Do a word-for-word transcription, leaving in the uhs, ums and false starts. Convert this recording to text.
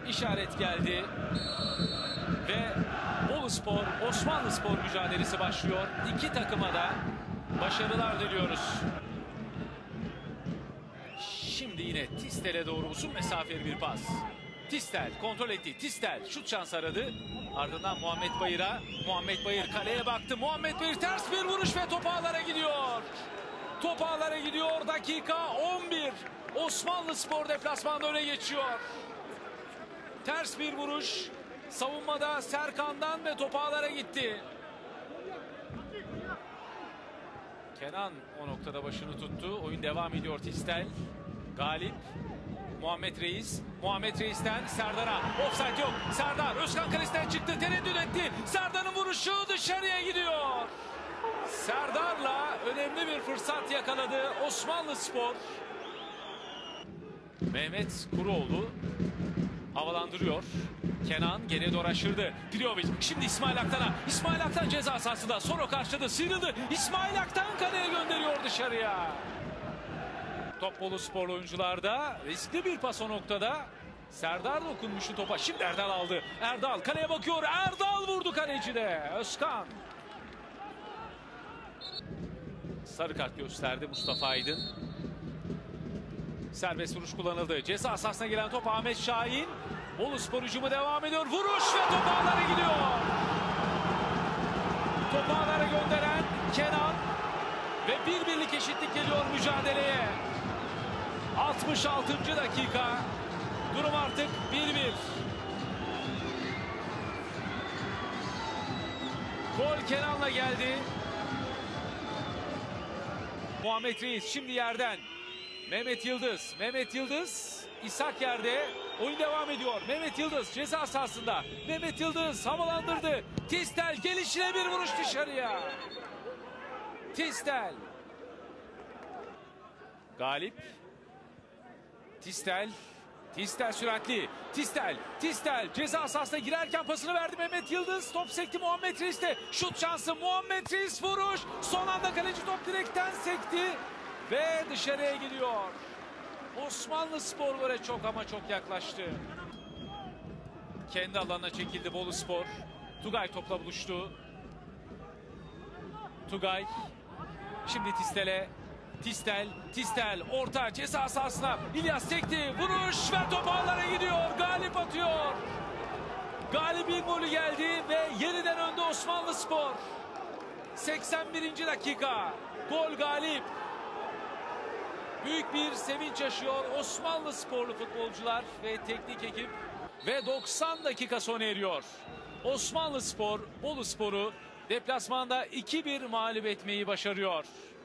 işaret geldi ve Boluspor Osmanlıspor mücadelesi başlıyor. İki takıma da başarılar diliyoruz. Şimdi yine Tistel'e doğru uzun mesafeli bir pas. Tistel kontrol etti. Tistel şut şansı aradı. Ardından Muhammed Bayır'a. Muhammed Bayır kaleye baktı. Muhammed Bayır ters bir vuruş ve top ağlara gidiyor. Top ağlara gidiyor. Dakika on bir. Osmanlıspor deplasmanda öne geçiyor. Ters bir vuruş. Savunmada Serkan'dan ve top ağlara gitti. Kenan o noktada başını tuttu. Oyun devam ediyor. Tistel. Galip. Muhammed Reis. Muhammed Reis'ten Serdar'a. Offside yok. Serdar Özkan kalesinden çıktı. Tereddüt etti. Serdar'ın vuruşu dışarıya gidiyor. Serdar'la önemli bir fırsat yakaladı Osmanlıspor. Mehmet Kuroğlu havalandırıyor. Kenan geriye doğru aşırdı. Prijovic şimdi İsmail Aktan'a. İsmail Aktan ceza sahasında. Soro karşıladı. Sıyrıldı. İsmail Aktan kaleye gönderiyor dışarıya. Top Bolusporlu oyuncularda. Riskli bir pas o noktada. Serdar dokunmuştu topa. Şimdi Erdal aldı. Erdal kaleye bakıyor. Erdal vurdu kalecide. Özkan. Sarı kart gösterdi Mustafa Aydın. Serbest vuruş kullanıldı. Ceza sahasına gelen top Ahmet Şahin. Boluspor hücumu devam ediyor. Vuruş ve top ağlara gidiyor. Top ağlara gönderen Kenan. Ve bir birlik eşitlik geliyor mücadeleye. altmış altıncı dakika. Durum artık bir bir. Gol Kenan'la geldi. Muhammed Reis şimdi yerden. Mehmet Yıldız. Mehmet Yıldız. İshak yerde. Oyun devam ediyor. Mehmet Yıldız ceza sahasında. Mehmet Yıldız havalandırdı. Tistel gelişine bir vuruş dışarıya. Tistel. Galip. Tistel. Tistel süratli. Tistel. Tistel ceza sahasına girerken pasını verdi Mehmet Yıldız. Top sekti Muhammed Reis'te. Şut şansı Muhammed Reis vuruş. Son anda kaleci top direkten sekti. Ve dışarıya gidiyor. Osmanlıspor böyle çok ama çok yaklaştı. Kendi alanına çekildi Boluspor. Tugay topla buluştu. Tugay. Şimdi Tistel'e. Tistel, Tistel orta ceza sahasına. İlyas sekti. Vuruş ve top ağlara gidiyor. Galip atıyor. Galibin golü geldi ve yeniden önde Osmanlıspor. seksen birinci dakika. Gol Galip. Büyük bir sevinç yaşıyor Osmanlısporlu futbolcular ve teknik ekip. Ve doksan dakika sona eriyor. Osmanlıspor, Boluspor'u deplasmanda iki bir mağlup etmeyi başarıyor.